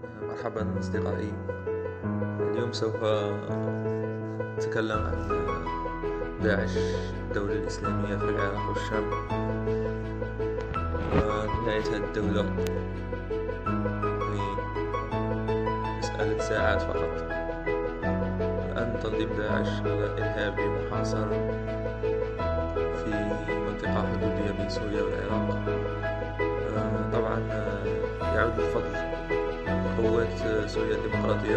مرحبا أصدقائي. اليوم سوف أتكلم عن داعش، الدولة الإسلامية في العراق والشام، ونهاية هذه الدولة مسألة ساعات فقط. الآن تنظيم داعش إرهابي محاصر في منطقة حدودية بين سوريا والعراق. طبعا يعود الفضل قوات سوريا الديمقراطية،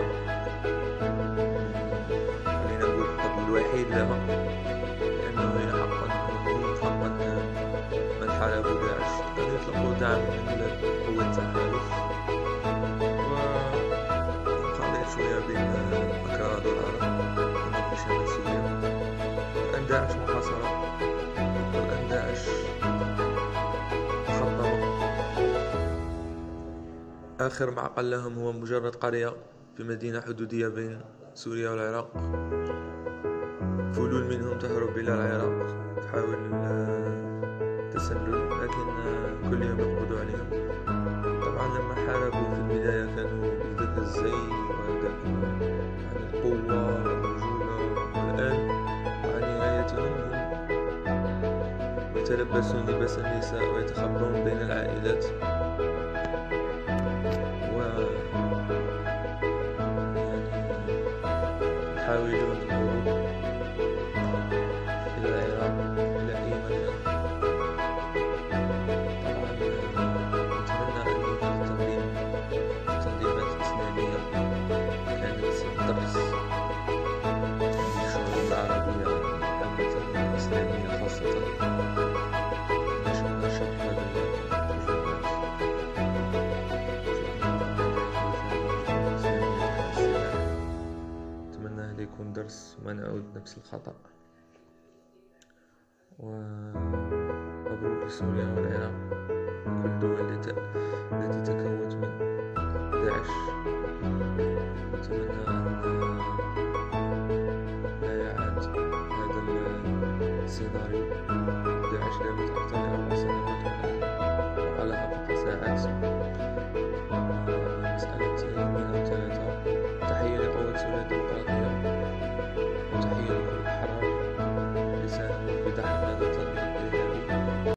خلينا نقول الفضل الوحيد لها، لأنه هي حقا من حاربوا داعش كانوا يطلقوا دعم من قوة التحالف، وقضية شوية بين أكراد والعرب هنا في شمال سوريا. الآن داعش محاصرة، والآن داعش محطمة. آخر معقل لهم هو مجرد قرية في مدينة حدودية بين سوريا والعراق. فلول منهم تهرب إلى العراق تحاول التسلل، لكن كل يوم يقبضوا عليهم. طبعا لما حاربوا في البداية كانوا بذاك الزي وذاك القوة والرجولة، والآن مع نهايتهم هم يتلبسون لباس النساء ويتخبون بين العائلات، يحاولون الهروب إلى العراق إلى أي مكان. طبعا نتمنى أن يكون التنظيمات الإسلامية كانت درس للشعوب العربية عامة والإسلامية خاصة. نشهد هذا يكون درس وما نعود نفس الخطأ. ومبروك لسوريا والعراق، كل الدول التي تكونت من داعش.